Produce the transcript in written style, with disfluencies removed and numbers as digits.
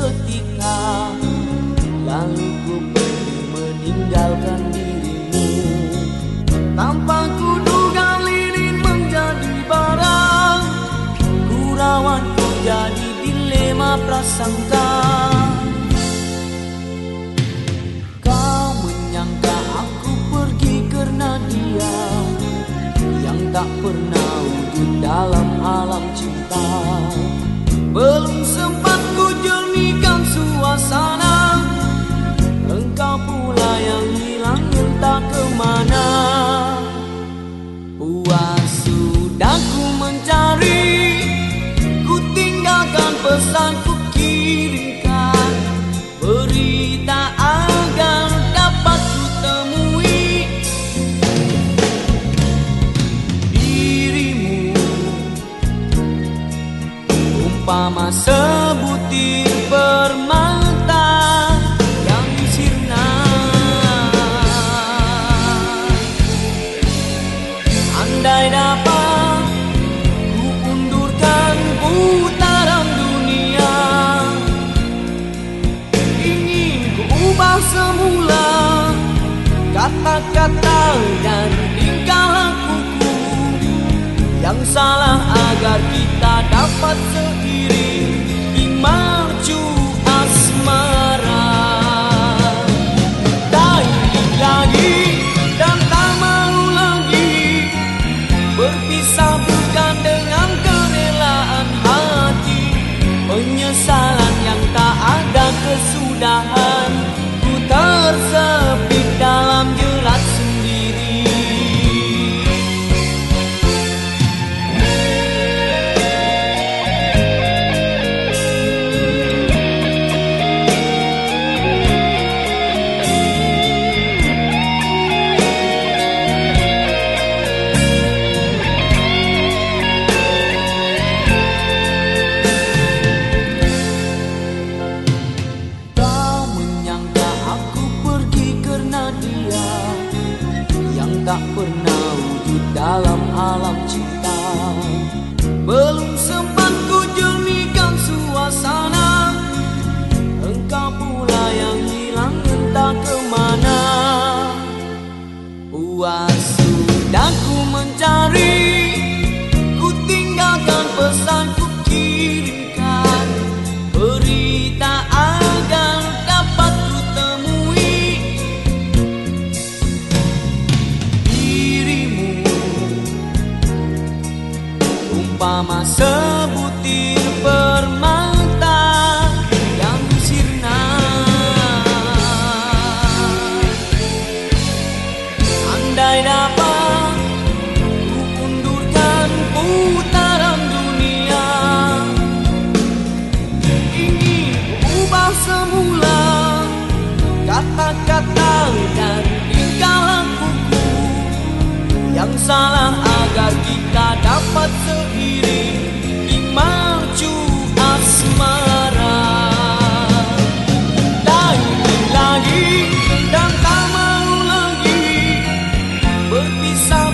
seketika, lalu ku pergi meninggalkan dirimu. Tanpa kuduga lilin menjadi barang, gurauan ku jadi dilema prasangka. Kau menyangka aku pergi karena dia yang tak pernah wujud dalam alam cinta. Belum sempat ku jernihkan suasana, engkau pula yang hilang entah kemana. Puas sudah ku mencari, ku tinggalkan pesan ku kirimkan, berita agar dapat ku temui dirimu. Umpama sebutir permata yang sirna, andai dapat ku undurkan putaran dunia, ingin ku ubah semula kata-kata dan tingkah lakuku yang salah, agar kita dapat seiring di mercu asmara. Tak ingin lagi dan tak mau lagi berpisah, bukan dengan kerelaan hati. Penyesalan yang tak ada kesudahan, ku tersepit dalam jerat sendiri. Tak pernah wujud dalam alam cinta. Belum sempat ku jernihkan suasana, engkau pula yang hilang entah kemana. Puas sudah ku mencari, ku tinggalkan pesan ku kirimkan, berita agar dapat ku temui umpama sebutir permata yang sirna, andai dapat ku undurkan putaran dunia, ingin ku ubah semula kata-kata dan tingkah lakuku yang salah, agar kita dapat seiring di mercu asmara. Tak ingin lagi dan tak mau lagi berpisah,